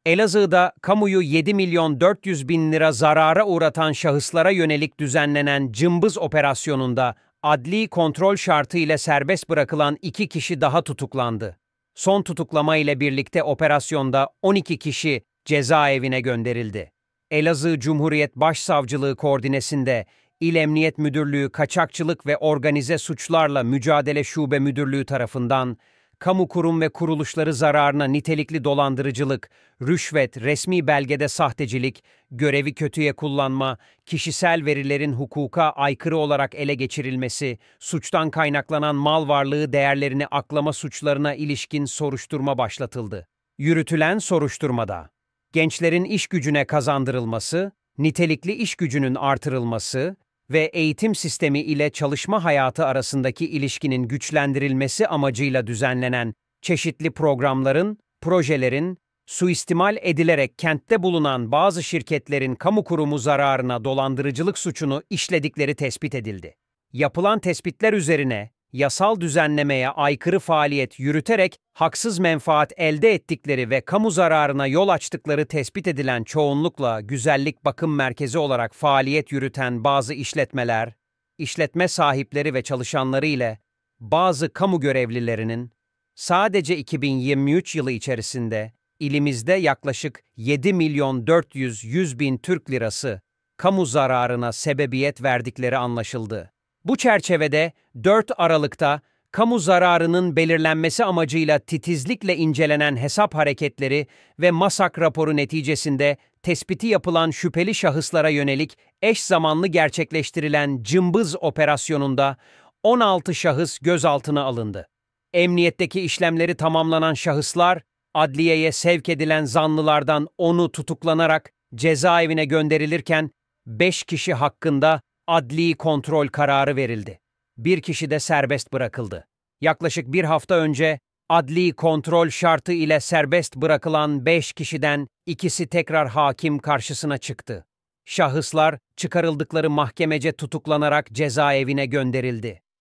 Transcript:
Elazığ'da kamuyu 7.400.000 lira zarara uğratan şahıslara yönelik düzenlenen cımbız operasyonunda adli kontrol şartı ile serbest bırakılan 2 kişi daha tutuklandı. Son tutuklama ile birlikte operasyonda 12 kişi cezaevine gönderildi. Elazığ Cumhuriyet Başsavcılığı koordinesinde İl Emniyet Müdürlüğü Kaçakçılık ve Organize Suçlarla Mücadele Şube Müdürlüğü tarafından kamu kurum ve kuruluşları zararına nitelikli dolandırıcılık, rüşvet, resmi belgede sahtecilik, görevi kötüye kullanma, kişisel verilerin hukuka aykırı olarak ele geçirilmesi, suçtan kaynaklanan mal varlığı değerlerini aklama suçlarına ilişkin soruşturma başlatıldı. Yürütülen soruşturmada, gençlerin iş gücüne kazandırılması, nitelikli iş gücünün artırılması ve eğitim sistemi ile çalışma hayatı arasındaki ilişkinin güçlendirilmesi amacıyla düzenlenen çeşitli programların, projelerin, suistimal edilerek kentte bulunan bazı şirketlerin kamu kurumu zararına dolandırıcılık suçunu işledikleri tespit edildi. Yapılan tespitler üzerine, yasal düzenlemeye aykırı faaliyet yürüterek haksız menfaat elde ettikleri ve kamu zararına yol açtıkları tespit edilen çoğunlukla güzellik bakım merkezi olarak faaliyet yürüten bazı işletmeler, işletme sahipleri ve çalışanları ile bazı kamu görevlilerinin sadece 2023 yılı içerisinde ilimizde yaklaşık 7.400.000 Türk lirası kamu zararına sebebiyet verdikleri anlaşıldı. Bu çerçevede 4 Aralık'ta kamu zararının belirlenmesi amacıyla titizlikle incelenen hesap hareketleri ve MASAK raporu neticesinde tespiti yapılan şüpheli şahıslara yönelik eş zamanlı gerçekleştirilen cımbız operasyonunda 16 şahıs gözaltına alındı. Emniyetteki işlemleri tamamlanan şahıslar, adliyeye sevk edilen zanlılardan 10'u tutuklanarak cezaevine gönderilirken 5 kişi hakkında adli kontrol kararı verildi. Bir kişi de serbest bırakıldı. Yaklaşık bir hafta önce adli kontrol şartı ile serbest bırakılan 5 kişiden ikisi tekrar hakim karşısına çıktı. Şahıslar çıkarıldıkları mahkemece tutuklanarak cezaevine gönderildi.